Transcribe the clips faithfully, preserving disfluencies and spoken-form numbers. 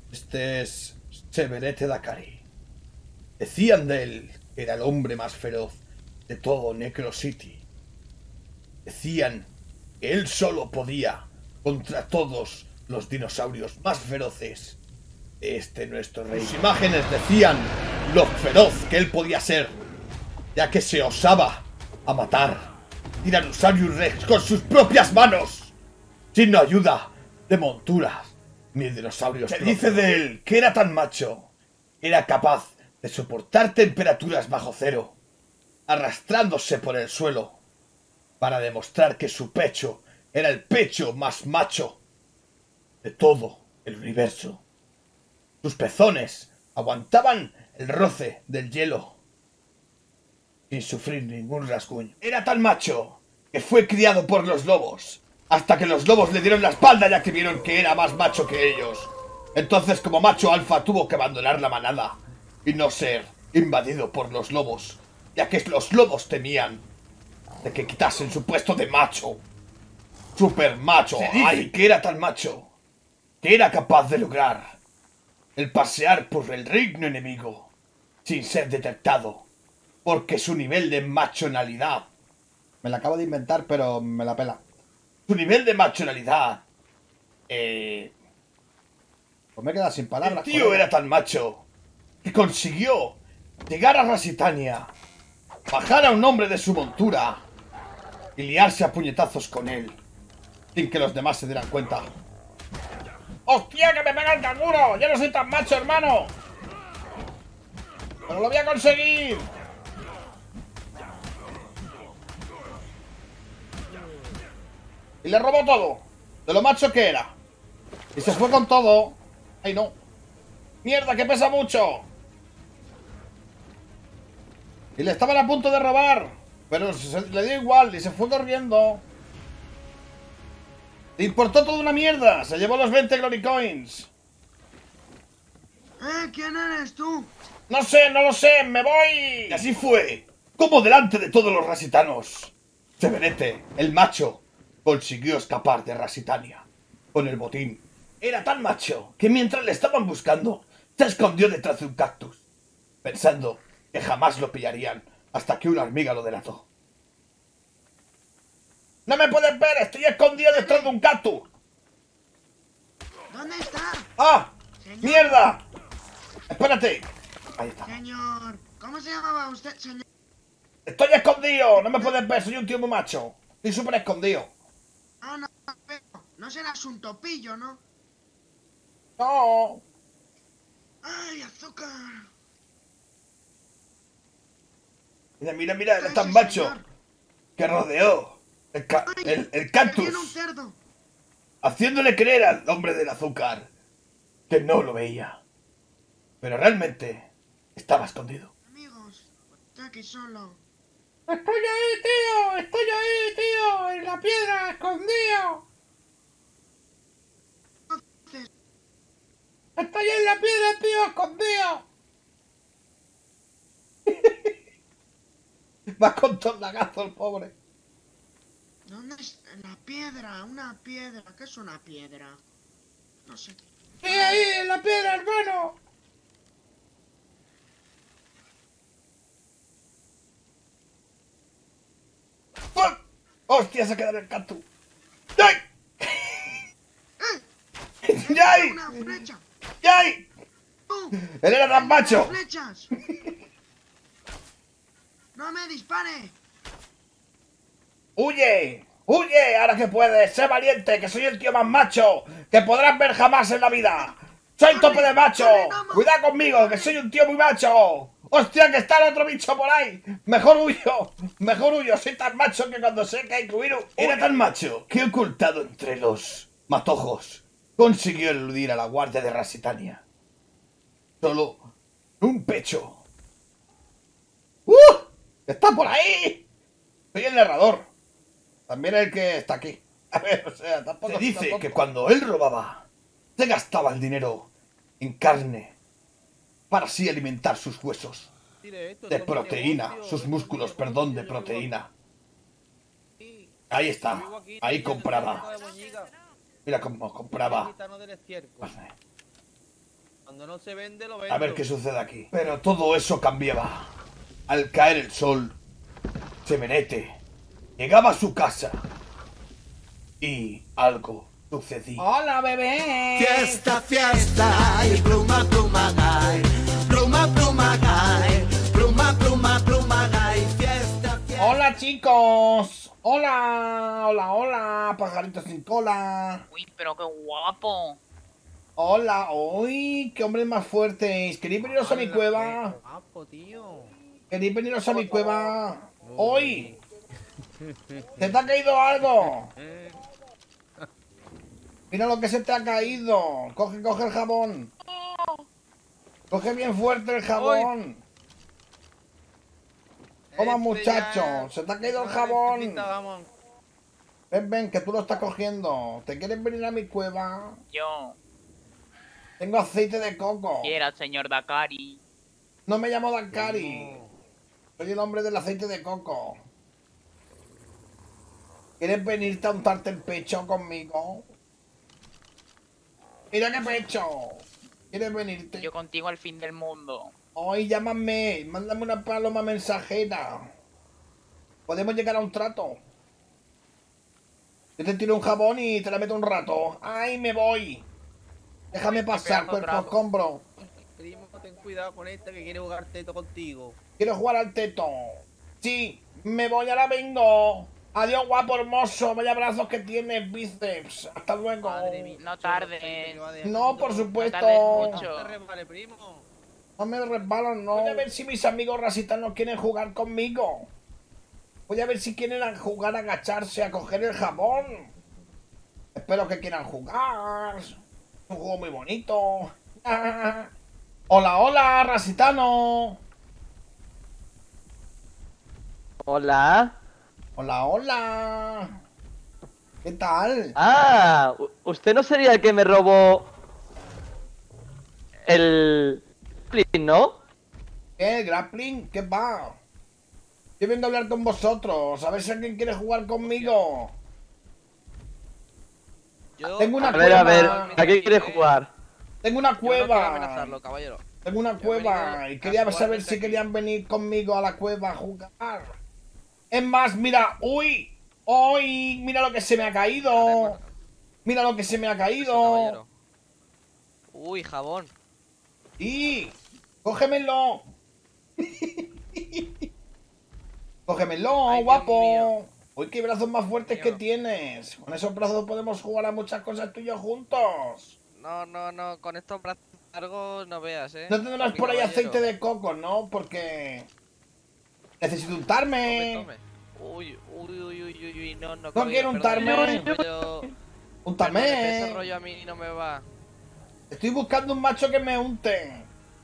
Este es Severete Dakari. Decían de él que era el hombre más feroz de todo Necro City. Decían que él solo podía contra todos los dinosaurios más feroces de este nuestro rey. Sus imágenes decían lo feroz que él podía ser, ya que se osaba a matar Tyrannosaurus Rex con sus propias manos, sin ayuda de monturas ni dinosaurios. Se dice de él que era tan macho, era capaz de soportar temperaturas bajo cero, arrastrándose por el suelo, para demostrar que su pecho era el pecho más macho de todo el universo. Sus pezones aguantaban el roce del hielo sin sufrir ningún rasguño. Era tan macho que fue criado por los lobos, hasta que los lobos le dieron la espalda ya que vieron que era más macho que ellos. Entonces, como macho alfa, tuvo que abandonar la manada y no ser invadido por los lobos, ya que los lobos temían de que quitasen su puesto de macho. Super macho. Se dice Ay, que era tan macho que era capaz de lograr el pasear por el reino enemigo sin ser detectado, porque su nivel de machonalidad, me la acabo de inventar pero me la pela, su nivel de machonalidad, eh... pues me he quedado sin palabras. El tío era tan macho que consiguió llegar a Rasitania, bajar a un hombre de su montura y liarse a puñetazos con él, sin que los demás se dieran cuenta. ¡Hostia, que me pega el canguro! ¡Ya no soy tan macho, hermano! ¡Pero lo voy a conseguir! Y le robó todo, de lo macho que era. Y se fue con todo. ¡Ay, no! ¡Mierda, que pesa mucho! Y le estaban a punto de robar, pero se, le dio igual y se fue corriendo. Le importó toda una mierda. Se llevó los veinte Glory Coins. ¿Eh? ¿Quién eres tú? No sé, no lo sé, me voy. Y así fue como delante de todos los rasitanos, Severete, el macho, consiguió escapar de Rasitania con el botín. Era tan macho que mientras le estaban buscando, se escondió detrás de un cactus, pensando que jamás lo pillarían, hasta que una hormiga lo delató. ¡No me puedes ver! ¡Estoy escondido detrás de un cactus! ¿Dónde está? ¡Ah! Señor. ¡Mierda! ¡Espérate! Ahí está. Señor, ¿cómo se llamaba usted, señor? ¡Estoy escondido! ¡No me puedes ver! ¡Soy un tío muy macho! ¡Estoy súper escondido! Ah, no, pero no serás un topillo, ¿no? ¡No! ¡Ay, azúcar! Mira, mira, mira, ¿Qué era es tan ese macho señor? que rodeó el, ca Ay, el, el ¡Que cactus, viene un cerdo! haciéndole creer al hombre del azúcar que no lo veía. Pero realmente estaba escondido. Amigos, estoy aquí solo. ¡Estoy ahí, tío! ¡Estoy ahí, tío! ¡En la piedra, escondido! Entonces, ¡Estoy en la piedra, tío, escondido! Va con todo el lagazo el pobre. ¿dónde es la piedra? Una piedra. ¿Qué es una piedra? No sé. ¡Sí, ahí, en la piedra, hermano! ¡Oh! ¡Hostia, se ha quedado en el cactus! ¡Ay! ¡Eh! ¡Yay! ¡Una flecha! ¡Yay! ¡Tú! ¡Él era tan macho! ¡Las flechas! ¡No me dispare! ¡Huye! ¡Huye! ¡Ahora que puedes! ¡Sé valiente! ¡Que soy el tío más macho que podrás ver jamás en la vida! ¡Soy ¡Corre! tope de macho! ¡Corre, Nomo! ¡Cuidado conmigo! ¡Que soy un tío muy macho! ¡Hostia, que está el otro bicho por ahí! ¡Mejor huyo! ¡Mejor huyo! Soy tan macho que cuando sé que hay que huir... Era tan macho que, ocultado entre los matojos, consiguió eludir a la guardia de Rasitania. Solo un pecho. ¡Uh! ¡Está por ahí! Soy el narrador. También el que está aquí. A ver, o sea, tampoco... Se dice tampoco. Que cuando él robaba, se gastaba el dinero en carne para así alimentar sus huesos. De proteína, sus músculos, perdón, de proteína. Ahí está, ahí compraba. Mira cómo compraba. Cuando no se vende, lo vendo. A ver qué sucede aquí. Pero todo eso cambiaba. Al caer el sol, Chemenete llegaba a su casa y algo sucedía. ¡Hola, bebé! Fiesta, fiesta, y pluma, pluma, gay. Pluma, pluma, gay. Pluma, pluma, pluma, gay. Fiesta, fiesta. ¡Hola, chicos! ¡Hola! ¡Hola, hola! ¡Pajarito sin cola! Uy, pero qué guapo. ¡Hola! ¡Uy! ¡Qué hombres más fuertes! ¿Queréis veniros a mi cueva? Qué guapo, tío. ¿Queréis veniros a mi cueva? ¡Hoy! ¿Se te ha caído algo? Mira lo que se te ha caído. Coge, coge el jabón. Coge bien fuerte el jabón. Toma, Este muchacho. ya- Se te ha caído el Vale, jabón. pepita, vamos. Ven, ven, que tú lo estás cogiendo. ¿Te quieres venir a mi cueva? Yo Tengo aceite de coco. quiera, señor Dakari. No me llamo Dankari. Soy el hombre del aceite de coco. ¿Quieres venirte a untarte el pecho conmigo? Mira qué pecho. ¿Quieres venirte? Yo contigo al fin del mundo. Hoy llámame. Mándame una paloma mensajera. Podemos llegar a un trato. Yo te tiro un jabón y te la meto un rato. ¡Ay, me voy! Déjame pasar, pedazo cuerpo trato. escombro. Primo, ten cuidado con esta que quiere jugar teto contigo. Quiero jugar al teto. Sí, me voy, ahora vengo. Adiós, guapo hermoso. Vaya brazos que tienes, bíceps. Hasta luego. Madre mía. No Yo tardes. aceite que va dejando. No, por supuesto. No tardes mucho. No te resbales, primo. No me resbalo, no. Voy a ver si mis amigos rasitanos quieren jugar conmigo. Voy a ver si quieren jugar a agacharse, a coger el jabón. Espero que quieran jugar. Es un juego muy bonito. Hola, hola, rasitano. Hola. Hola, hola. ¿Qué tal? Ah, u- usted no sería el que me robó el Plin, ¿no? ¿Qué? ¿Grappling? ¿Qué va? Yo vengo a hablar con vosotros, a ver si alguien quiere jugar conmigo. Yo- Tengo una A ver, a ver, cueva. ¿a qué quiere jugar? Tengo una Yo no quiero cueva. amenazarlo, caballero. Tengo una Yo he cueva venido y a quería jugar saber desde si aquí. querían venir conmigo a la cueva a jugar. Es más, mira, uy, uy, mira lo que se me ha caído. Mira lo que se me ha caído. Uy, jabón. Y cógemelo. Cógemelo, Ay, Dios guapo. mío. Uy, qué brazos más fuertes que Mío. tienes. Con esos brazos podemos jugar a muchas cosas tú y yo juntos. No, no, no, con estos brazos largos no veas, eh. No tendrás Mi por ahí caballero. aceite de coco, ¿no? Porque necesito Tome, untarme. tome. Uy, uy, uy, uy, uy, uy, no, no. No quiero untarme. Rollo... Úntame. Perdone, ese rollo a mí no me va. Estoy buscando un macho que me unte.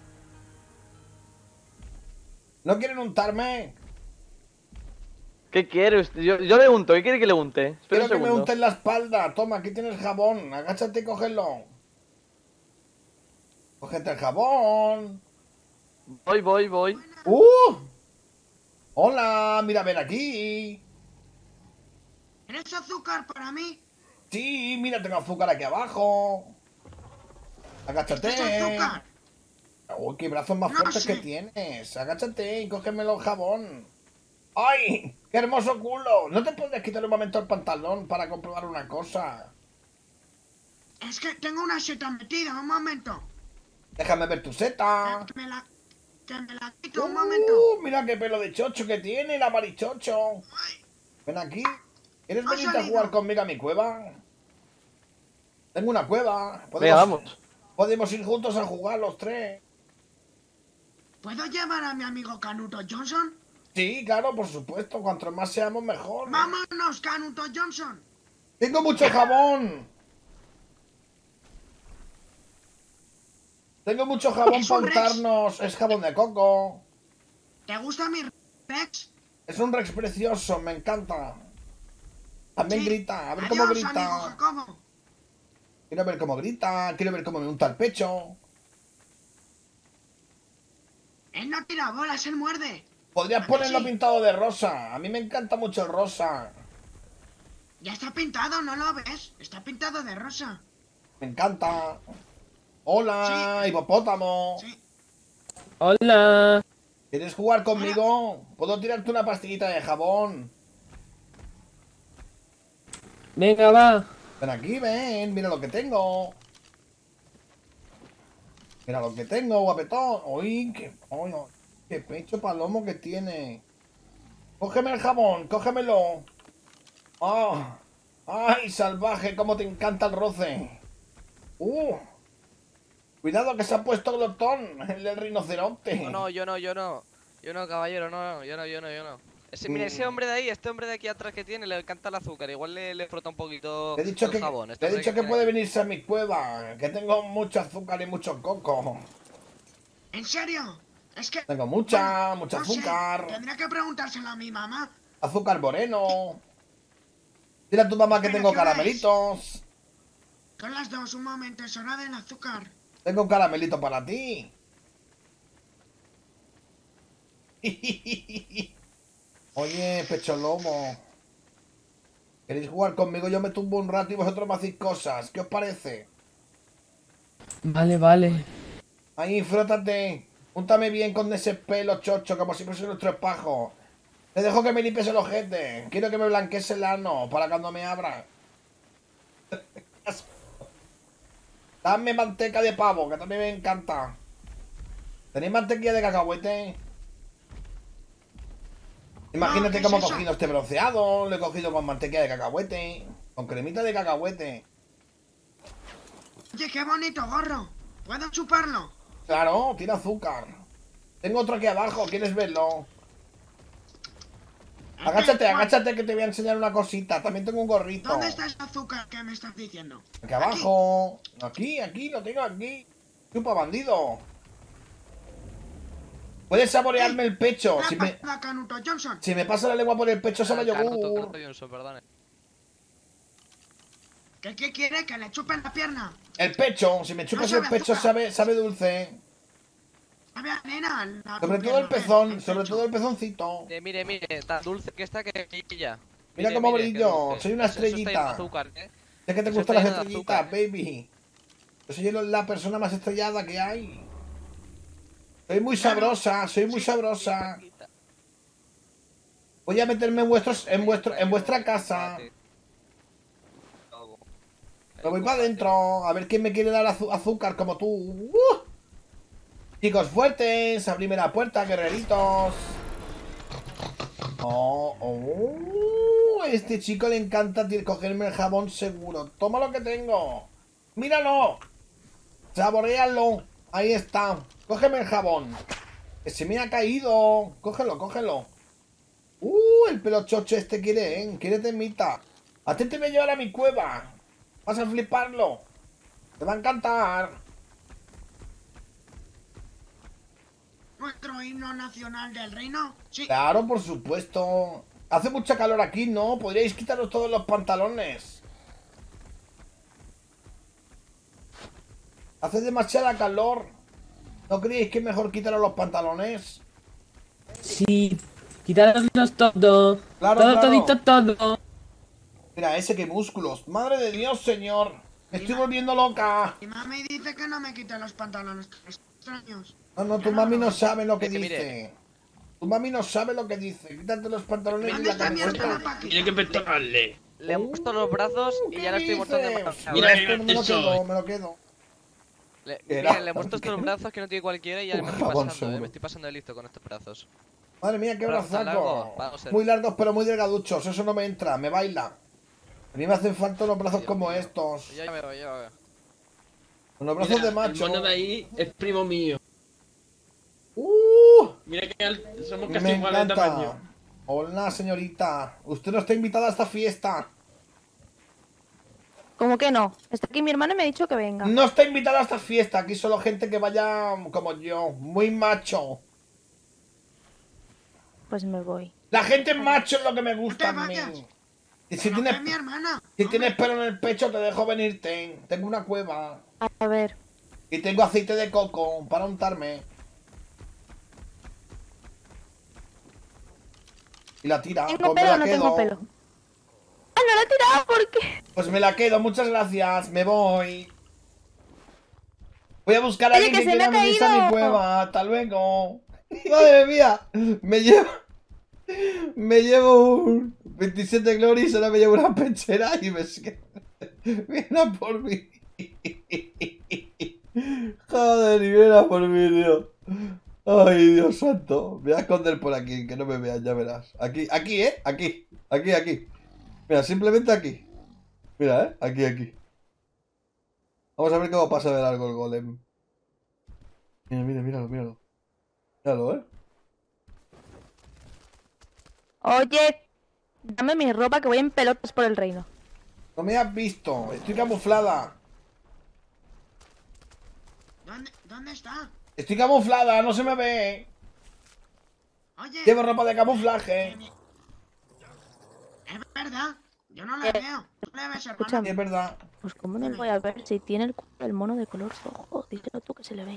¿No quieren untarme? ¿Qué quiere usted? Yo, yo le unto, ¿qué quiere que le unte? Espera Quiero un que me segundo. unten la espalda. Toma, aquí tienes jabón. Agáchate y cógelo. Cógete el jabón. Voy, voy, voy. ¡Uh! Hola, mira, ven aquí. ¿Tienes azúcar para mí? Sí, mira, tengo azúcar aquí abajo. Agáchate. ¿Esto es azúcar? Uy, qué brazos más No fuertes sé. que tienes. Agáchate y cógemelo el jabón. ¡Ay! ¡Qué hermoso culo! ¿No te podrías quitar un momento el pantalón para comprobar una cosa? Es que tengo una seta metida, un momento. Déjame ver tu seta. Que me la, que me la quito, un momento. Uh, mira qué pelo de chocho que tiene, la marichocho. Ven aquí. ¿Quieres Ha venirte a salido. jugar conmigo a mi cueva? Tengo una cueva. Venga, vamos. Podemos ir juntos a jugar los tres. ¿Puedo llevar a mi amigo Canuto Johnson? Sí, claro, por supuesto. Cuanto más seamos, mejor. ¡Vámonos, Canuto Johnson! Tengo mucho jabón. Tengo mucho jabón Es un para Rex. untarnos. Es jabón de coco. ¿Te gusta mi Rex? Es un Rex precioso, me encanta. También Sí. grita, a ver Adiós, cómo amigo grita. Jacobo. Quiero ver cómo grita, quiero ver cómo me unta el pecho. Él no tira bolas, él muerde. Podrías ¿A que ponerlo sí? pintado de rosa. A mí me encanta mucho el rosa. Ya está pintado, ¿no lo ves? Está pintado de rosa. Me encanta. Hola, Sí. hipopótamo. Sí. Hola. ¿Quieres jugar conmigo? ¿Puedo tirarte una pastillita de jabón? Venga, va. Ven aquí, ven. Mira lo que tengo. Mira lo que tengo, guapetón. Uy, qué, uy, uy, qué pecho palomo que tiene. Cógeme el jabón, cógemelo. ¡Ah! ¡Ay, salvaje! ¡Cómo te encanta el roce! ¡Uh! Cuidado que se ha puesto glotón, el del rinoceronte. No, no, yo no, yo no. Yo no, caballero, no, no, yo no, yo no, yo no. Ese, mira, ese hombre de ahí, este hombre de aquí atrás que tiene, le encanta el azúcar. Igual le, le frota un poquito Te he dicho el que, jabón. te Este he hombre dicho que tiene puede aquí. venirse a mi cueva, que tengo mucho azúcar y mucho coco. ¿En serio? Es que... Tengo mucha, bueno, mucha no sé, azúcar. tendría que preguntárselo a mi mamá. Azúcar moreno. Dile a tu mamá que Espera, tengo ¿qué hora es? caramelitos. Son las dos, un momento, es hora del azúcar. Tengo un caramelito para ti. Oye, pecho lobo. ¿Queréis jugar conmigo? Yo me tumbo un rato y vosotros me hacéis cosas. ¿Qué os parece? Vale, vale. Ahí, frótate. Júntame bien con ese pelo chocho, como si fuese nuestro espejo. Te dejo que me limpies el ojete. Quiero que me blanquees el ano para cuando me abra. Dame manteca de pavo, que también me encanta. ¿Tenéis mantequilla de cacahuete? Imagínate ¿qué cómo he es eso? cogido este bronceado. Lo he cogido con mantequilla de cacahuete. Con cremita de cacahuete. Oye, qué bonito gorro. ¿Puedo chuparlo? Claro, tiene azúcar. Tengo otro aquí abajo, ¿quieres verlo? Agáchate, ¿Cuál? agáchate que te voy a enseñar una cosita. También tengo un gorrito. ¿Dónde está ese azúcar que me estás diciendo? Aquí abajo. Aquí, aquí, lo tengo aquí. Chupa, bandido. Puedes saborearme el pecho. Si me, La Canuto Johnson. si me pasa la lengua por el pecho, sabe a Ah, Canuto, yogur. Canuto Johnson, perdone. ¿Qué, ¿Qué quiere? ¿Que le chupen la pierna? El pecho, si me chupas No el sabe pecho, azúcar. sabe, sabe dulce. Sabe a nena. la Sobre tu todo el pierna, pezón, el sobre pecho. todo el pezoncito. Eh, mire, mire, tan dulce que está que brilla. Mira Mire, cómo mire, qué brillo, dulce. soy una Eso- eso está estrellita. lleno de azúcar, ¿eh? Sé que te Eso gustan está las lleno de estrellitas, azúcar, ¿eh? baby. Yo soy la persona más estrellada que hay. Soy muy sabrosa, soy muy sabrosa. Voy a meterme en vuestros, en vuestro, en vuestra casa. Me voy para adentro. A ver quién me quiere dar azu- azúcar como tú. ¡Uh! Chicos fuertes, abrime la puerta, guerreritos. Oh, oh, a este chico le encanta tío, cogerme el jabón seguro. Toma lo que tengo. Míralo. Saborealo. Ahí está. Cógeme el jabón. Que se me ha caído. Cógelo, cógelo. Uh, el pelo chocho este quiere, ¿eh? Quiere temita. A ti te voy a llevar a mi cueva. Vas a fliparlo. Te va a encantar. ¿Nuestro himno nacional del reino? Sí. Claro, por supuesto. Hace mucha calor aquí, ¿no? Podríais quitaros todos los pantalones. Hace demasiada calor. ¿No creéis que es mejor quitaros los pantalones? Sí, quitároslos todo. Claro, todo, claro. todito, todo. Mira, ese que músculos. Madre de Dios, señor. Me estoy volviendo loca. Mi mami dice que no me quite los pantalones extraños. No, no, tu mami no sabe lo que Mire, dice. mire. Tu mami no sabe lo que dice. Quítate los pantalones y ¿Dónde la está mi hermana camiseta. Paqui? Tiene que petarle. Le he puesto los brazos y ¿Qué ya le estoy mostrando dices? demasiado. Mira, Mira, esto no me lo eso. quedo, me lo quedo. Le, Era- mira, le he puesto estos brazos que no tiene cualquiera y ya Un me estoy jabón pasando, eh, seguro. me estoy pasando de listo con estos brazos. Madre mía, qué Brazos brazaco. largos, vamos a ser. Muy largos pero muy delgaduchos. Eso no me entra, me baila. A mí me hacen falta unos brazos Dios como mío. estos. Ya me veo, ya me veo. Unos brazos Mira, de macho. el mono de ahí es primo mío. ¡Uh! Mira que al- somos casi Me iguales de tamaño. encanta. Hola, señorita. Usted no está invitada a esta fiesta. ¿Cómo que no? Está aquí mi hermano y me ha dicho que venga. No está invitada a esta fiesta. Aquí solo gente que vaya como yo. Muy macho. Pues me voy. La gente macho es lo que me gusta a No te mí. vayas. Y si ¿Pero tienes, qué, mi hermana? si Hombre, tienes pelo en el pecho, te dejo venirte. Tengo una cueva. A ver. Y tengo aceite de coco para untarme. Y la tira. ¿Tengo Pues me pelo la o no quedo. tengo pelo? ¡Ah, no la he tirado! ¿Por qué? Pues me la quedo, muchas gracias. Me voy. Voy a buscar a Oye, alguien que que se me quiera ha venirse a mi caído. cueva. Hasta luego. Madre mía. Me llevo... Me llevo un veintisiete glories, ahora me llevo una pechera y me... Viene a por mí. Joder, y viene a por mí, tío. Ay, Dios santo. Me voy a esconder por aquí, que no me vean, ya verás. Aquí, aquí, ¿eh? Aquí, aquí, aquí. Mira, simplemente aquí. Mira, ¿eh? Aquí, aquí. Vamos a ver cómo pasa de largo el golem. Mira, mira, míralo, míralo. Míralo, ¿eh? Oye, dame mi ropa que voy en pelotas por el reino. No me has visto. Estoy camuflada. ¿Dónde, ¿Dónde está? Estoy camuflada, no se me ve. Oye. Llevo ropa de camuflaje. Es verdad. Yo no la veo. ¿Tú la ves, hermano? Escúchame. Es verdad. Pues cómo no lo voy a ver si tiene el, cu- el mono de color rojo. Díselo tú que se le ve.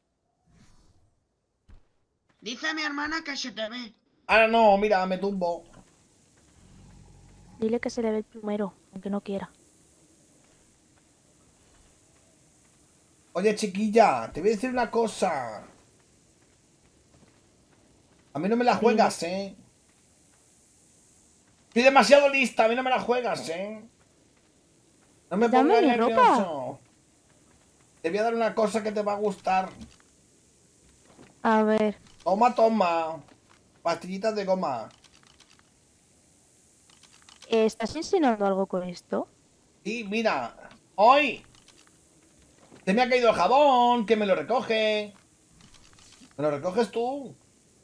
Dice mi hermana que se te ve. Ahora no, mira, me tumbo. Dile que se le ve el plumero, aunque no quiera. Oye, chiquilla, te voy a decir una cosa. A mí no me la juegas, ¿eh? Estoy demasiado lista, a mí no me la juegas, ¿eh? No me Dame pongas mi nervioso. ropa. Te voy a dar una cosa que te va a gustar. A ver. Toma, toma. Pastillitas de goma. ¿Estás insinuando algo con esto? Sí, mira. Hoy. Se me ha caído el jabón. ¿Quién me lo recoge? ¿Me lo recoges tú?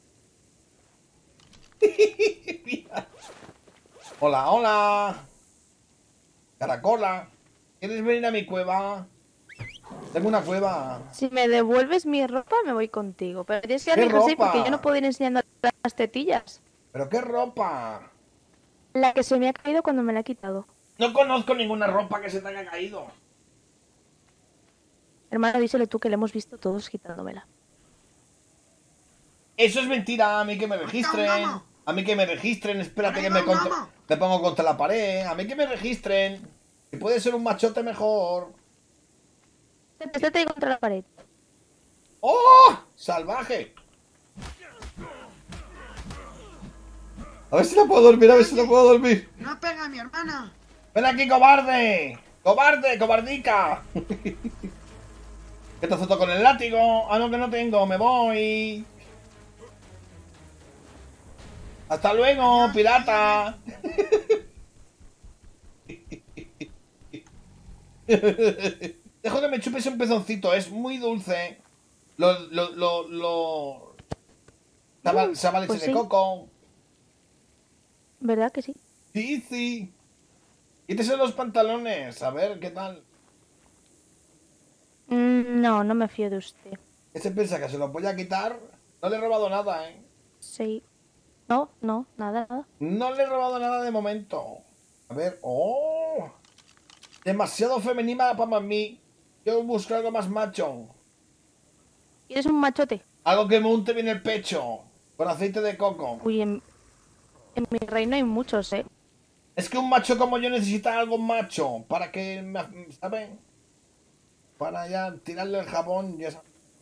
Mira. Hola, hola. Caracola. ¿Quieres venir a mi cueva? Tengo una cueva. Si me devuelves mi ropa, me voy contigo. Pero tienes que ¿Qué darme jersey ropa? porque yo no puedo ir enseñando las tetillas. ¿Pero qué ropa? La que se me ha caído cuando me la he quitado. No conozco ninguna ropa que se te haya caído. Hermano, díselo tú que le hemos visto todos quitándomela. Eso es mentira. A mí que me registren. A mí que me registren. Espérate que me, contra... me pongo contra la pared. A mí que me registren. Si puede ser un machote mejor. Estate ahí contra la pared. ¡Oh! ¡Salvaje! A ver si la puedo dormir, a ver si la puedo dormir. No pega a mi hermana. ¡Ven aquí, cobarde! ¡Cobarde, cobardica! ¿Qué te azoto con el látigo? Ah, no, que no tengo, me voy. ¡Hasta luego, pirata! Dejo que me chupes un pezoncito, es muy dulce. Lo, lo, lo, lo... Sabe, sabe a leche pues de sí. coco. ¿Verdad que sí? Sí, sí. Quítese los pantalones, a ver, ¿qué tal? Mm, no, no me fío de usted. ¿Qué se piensa, que se los voy a quitar? No le he robado nada, ¿eh? Sí. No, no, nada, nada. No le he robado nada de momento. A ver, ¡oh! Demasiado femenina para mí. Quiero buscar algo más macho. ¿Quieres un machote? Algo que me unte bien el pecho. Con aceite de coco. Uy, en, en mi reino hay muchos, ¿eh? Es que un macho como yo necesita algo macho. Para que, me- ¿saben? Para ya tirarle el jabón y eso.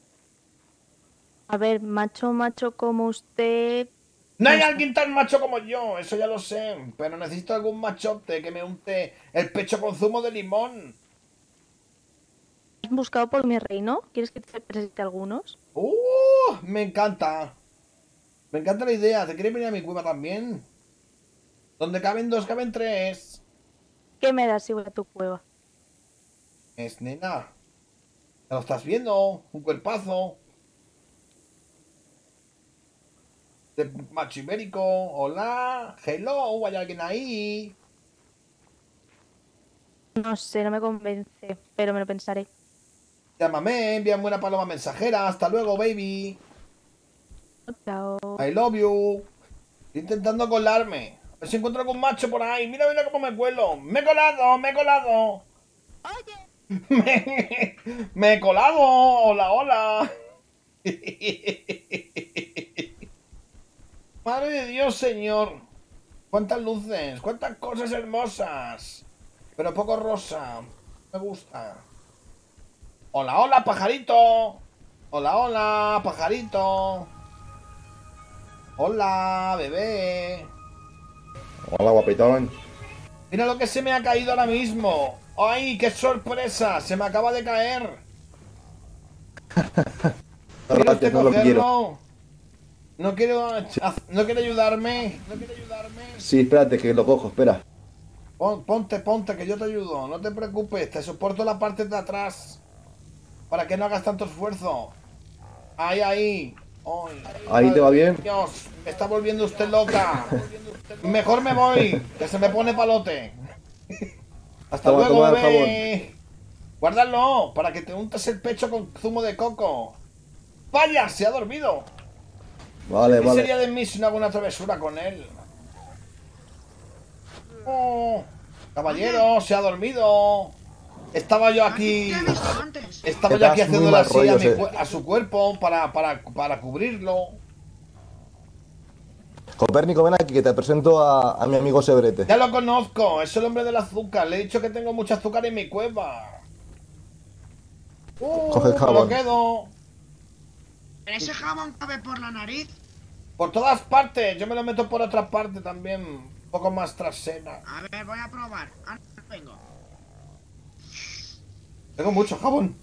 A ver, macho, macho como usted... No hay alguien tan macho como yo, eso ya lo sé. Pero necesito algún machote que me unte el pecho con zumo de limón. ¿Has buscado por mi reino? ¿Quieres que te presente algunos? ¡Uh! Me encanta. Me encanta la idea. ¿Te quieres venir a mi cueva también? Donde caben dos, caben tres. ¿Qué me das si voy a tu cueva? Es nena. ¿Ya lo estás viendo? Un cuerpazo. De macho ibérico. Hola. Hello. ¿Hay alguien ahí? No sé, no me convence, pero me lo pensaré. Llámame. Envíame una paloma mensajera. Hasta luego, baby. Chao. I love you. Estoy intentando colarme. A ver si encuentro algún macho por ahí. Mira, mira cómo me cuelo. Me he colado, me he colado. me, me he colado. Hola, hola. Madre de Dios, señor. Cuántas luces, cuántas cosas hermosas. Pero poco rosa. Me gusta. Hola, hola, pajarito. Hola, hola, pajarito. Hola, bebé. Hola, guapetón. Mira lo que se me ha caído ahora mismo. ¡Ay, qué sorpresa! Se me acaba de caer. ¿Quiere usted no lo cogerlo? quiero. No quiero... ¿No quiere ayudarme? ¿No quiere ayudarme? Sí, espérate, que lo cojo, espera. Pon- Ponte, ponte, que yo te ayudo. No te preocupes, te soporto la parte de atrás. Para que no hagas tanto esfuerzo. Ahí, ahí. Ay, Ahí te va bien. Dios, me está volviendo usted loca. Mejor me voy, que se me pone palote. Hasta Toma, luego, toma el bebé. Guárdalo, para que te untes el pecho con zumo de coco. ¡Vaya! Se ha dormido. Vale, ¿Qué vale. sería de mí si no hago una travesura con él? Oh, caballero, se ha dormido. Estaba yo aquí. Estaba Que yo aquí das muy haciéndole mal así a, rollo, mi sí. cu- a su cuerpo para, para, para cubrirlo. Copérnico, ven aquí, que te presento a, a mi amigo Sebrete. Ya lo conozco, es el hombre del azúcar. Le he dicho que tengo mucho azúcar en mi cueva. Uh, Coge el me lo jabón. quedo. ¿Pero ese jabón cabe por la nariz? Por todas partes, yo me lo meto por otra parte también. Un poco más trasera. A ver, voy a probar. Ah, no, vengo. Tengo mucho jabón.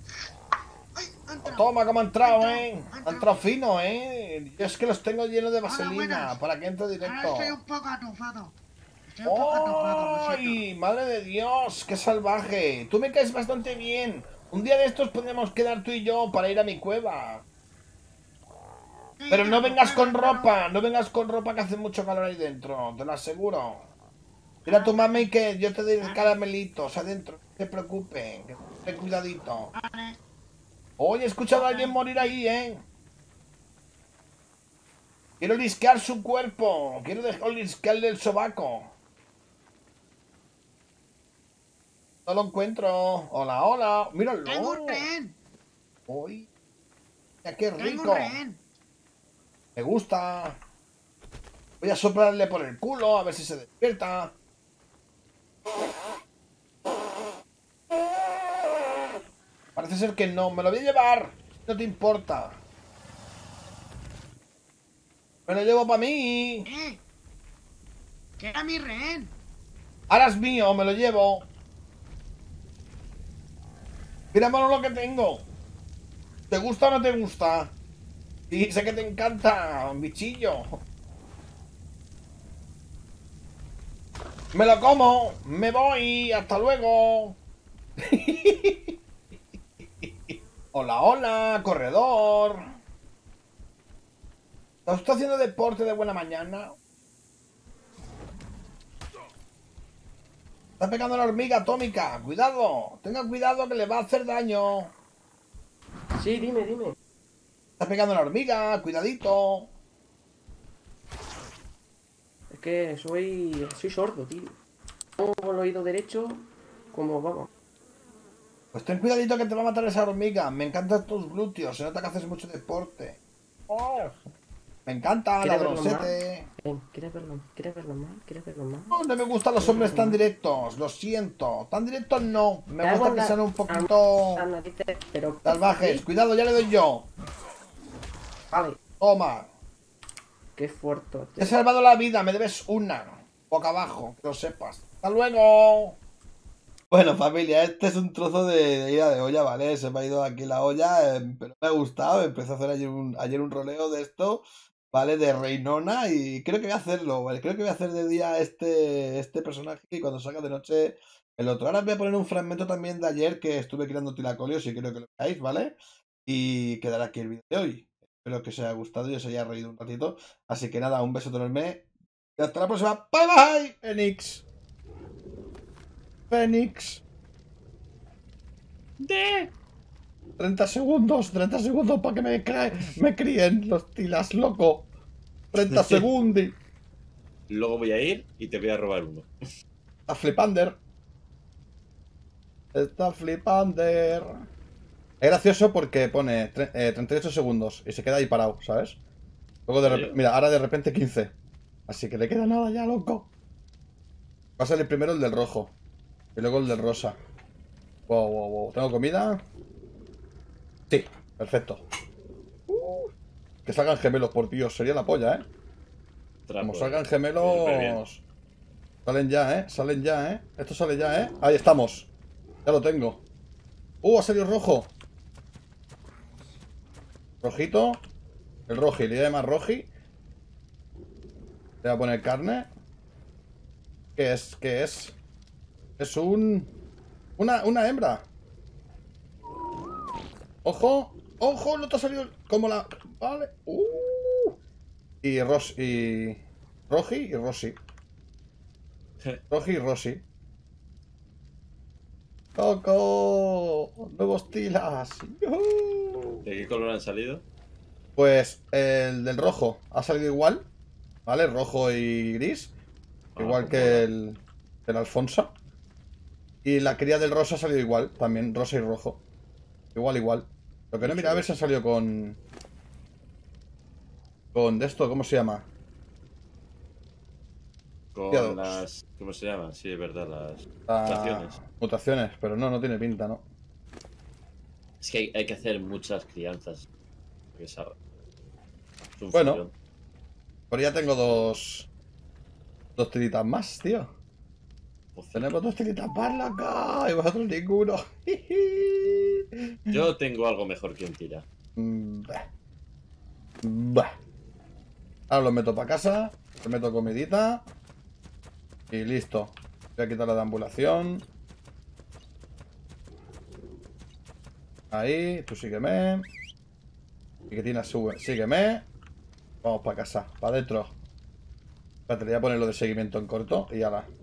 Toma, como ha entrado, eh. Ha entrado fino, eh. Yo es que los tengo llenos de vaselina buenas. para que entre Ahora directo. estoy un poco atufado. Estoy un poco atufado, lo siento. ¡Ay! ¡Madre de Dios! ¡Qué salvaje! Tú me caes bastante bien. Un día de estos podemos quedar tú y yo para ir a mi cueva. Pero no vengas con ropa, no vengas con ropa que hace mucho calor ahí dentro, te lo aseguro. Mira a tu mami que yo te doy caramelitos adentro, no te preocupes, que ten cuidadito. Oye, he escuchado a alguien morir ahí, ¿eh? Quiero lisquear su cuerpo, quiero dejar lisquearle el sobaco. No lo encuentro. Hola, hola. Míralo. Tengo un rehén. Uy, ya qué Tengo rico. un rehén. Me gusta. Voy a soplarle por el culo a ver si se despierta. Parece ser que no. Me lo voy a llevar. No te importa. Me lo llevo para mí. Eh. Que era mi rehén. Ahora es mío. Me lo llevo. Mira, mano, lo que tengo. ¿Te gusta o no te gusta? Sí, sé que te encanta, bichillo. Me lo como. Me voy. Hasta luego. Hola, hola, corredor. ¿Está usted haciendo deporte de buena mañana? Está pegando la hormiga atómica. Cuidado. Tenga cuidado que le va a hacer daño. Sí, dime, dime. Está pegando la hormiga. Cuidadito. Es que soy. soy sordo, tío. Tengo el oído derecho como vamos. Pues ten cuidadito que te va a matar esa hormiga. Me encantan tus glúteos. Se nota que haces mucho deporte. Oh, me encanta, ¿Quieres verlo ladroncete. Ven, ¿quieres verlo? ¿Quieres verlo más? ¿Quieres verlo más? No, no me gustan los hombres tan directos. Lo siento. Tan directos no. Me Te gusta hago que la- sean un poquito Las narices, pero... salvajes. Cuidado, ya le doy yo. Vale. Toma. Qué fuerte. Te he salvado la vida. Me debes una. Boca abajo. Que lo sepas. Hasta luego. Bueno, familia, este es un trozo de, de ida de olla, ¿vale? Se me ha ido aquí la olla, eh, pero me ha gustado. Empecé a hacer ayer un, ayer un roleo de esto, ¿vale? De Reinona y creo que voy a hacerlo, ¿vale? Creo que voy a hacer de día este, este personaje y cuando salga de noche el otro. Ahora voy a poner un fragmento también de ayer que estuve creando tilacolios y creo que lo veáis, ¿vale? Y quedará aquí el vídeo de hoy. Espero que os haya gustado y os haya reído un ratito. Así que nada, un beso enorme y hasta la próxima. Bye bye, Enix. Fénix. De treinta segundos, treinta segundos para que me, cre- me críen los tilas, loco. treinta segundos. Luego voy a ir y te voy a robar uno. Está flipander. Está flipander. Es gracioso porque pone tre- eh, treinta y ocho segundos y se queda ahí parado, ¿sabes? Luego de repente, mira, ahora de repente quince. Así que le queda nada ya, loco. Va a salir primero el del rojo. Y luego el del rosa. Wow, wow, wow. ¿Tengo comida? Sí, perfecto. Uh, que salgan gemelos, por Dios, sería la polla, ¿eh? Trapo, Como salgan eh. gemelos... Salen ya, ¿eh? Salen ya, ¿eh? Esto sale ya, ¿eh? Ahí estamos. Ya lo tengo. ¡Uh! Ha salido rojo. Rojito. El roji, le voy a llamar roji. Le voy a poner carne. ¿Qué es? ¿Qué es? Es un... Una, una hembra. ¡Ojo! ¡Ojo! No te ha salido como la... Vale. ¡Uh! Y Ros... Y... Roji y Rosy. Roji y Rosy. ¡Coco! ¡Nuevos tilas! ¡Yuhu! ¿De qué color han salido? Pues el del rojo ha salido igual. ¿Vale? Rojo y gris. Ah, Igual pues que mola. el, el Alfonso. Y la cría del rosa ha salido igual. También rosa y rojo. Igual, igual. Lo que no mira a ver si ha salido con... Con de esto, ¿cómo se llama? Con Tío, las... ¿Cómo se llama? Sí, es verdad, las Ah, mutaciones. Mutaciones, pero no, no tiene pinta, ¿no? Es que hay, hay que hacer muchas crianzas. Que es algo- es un Bueno. follón. Pero ya tengo dos... Dos tiritas más, tío. Tenemos dos tiritas más, loco. Y vosotros ninguno. Yo tengo algo mejor que un tira. Mm, Bah. Bah. Ahora los meto para casa. Les meto comidita. Y listo. Voy a quitar la deambulación. Ahí, tú sígueme. Y que tienes sube. Sígueme. Vamos para casa, para adentro. Espérate, le voy a poner lo de seguimiento en corto y ya la.